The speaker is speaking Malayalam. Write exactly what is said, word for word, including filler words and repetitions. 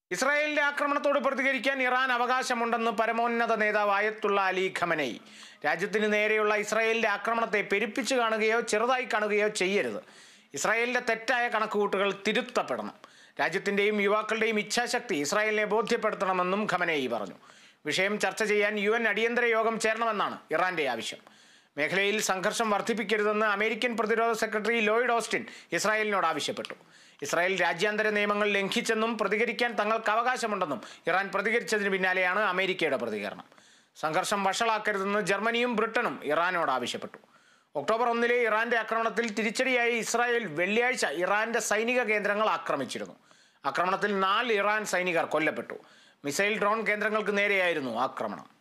ഇസ്രായേലിന്റെ ആക്രമണത്തോട് പ്രതികരിക്കാൻ ഇറാൻ അവകാശമുണ്ടെന്ന് പരമോന്നത നേതാവ് അയത്തുള്ള അലി ഖമനേയി. രാജ്യത്തിന് നേരെയുള്ള ഇസ്രായേലിന്റെ ആക്രമണത്തെ പെരുപ്പിച്ചു കാണുകയോ ചെറുതായി കാണുകയോ ചെയ്യരുത്. ഇസ്രായേലിന്റെ തെറ്റായ കണക്കുകൂട്ടുകൾ തിരുത്തപ്പെടണം. രാജ്യത്തിന്റെയും യുവാക്കളുടെയും ഇച്ഛാശക്തി ഇസ്രായേലിനെ ബോധ്യപ്പെടുത്തണമെന്നും ഖമനേയി പറഞ്ഞു. വിഷയം ചർച്ച ചെയ്യാൻ യു എൻ അടിയന്തര യോഗം ചേരണമെന്നാണ് ഇറാന്റെ ആവശ്യം. മേഖലയിൽ സംഘർഷം വർദ്ധിപ്പിക്കരുതെന്ന് അമേരിക്കൻ പ്രതിരോധ സെക്രട്ടറി ലോയിഡ് ഓസ്റ്റിൻ ഇസ്രായേലിനോട് ആവശ്യപ്പെട്ടു. ഇസ്രായേൽ രാജ്യാന്തര നിയമങ്ങൾ ലംഘിച്ചെന്നും പ്രതികരിക്കാൻ തങ്ങൾക്ക് അവകാശമുണ്ടെന്നും ഇറാൻ പ്രതികരിച്ചതിന് പിന്നാലെയാണ് അമേരിക്കയുടെ പ്രതികരണം. സംഘർഷം വഷളാക്കരുതെന്ന് ജർമ്മനിയും ബ്രിട്ടനും ഇറാനോട് ആവശ്യപ്പെട്ടു. ഒക്ടോബർ ഒന്നിലെ ഇറാന്റെ ആക്രമണത്തിൽ തിരിച്ചടിയായി ഇസ്രായേൽ വെള്ളിയാഴ്ച ഇറാന്റെ സൈനിക കേന്ദ്രങ്ങൾ ആക്രമിച്ചിരുന്നു. ആക്രമണത്തിൽ നാല് ഇറാൻ സൈനികർ കൊല്ലപ്പെട്ടു. മിസൈൽ ഡ്രോൺ കേന്ദ്രങ്ങൾക്ക് നേരെയായിരുന്നു ആക്രമണം.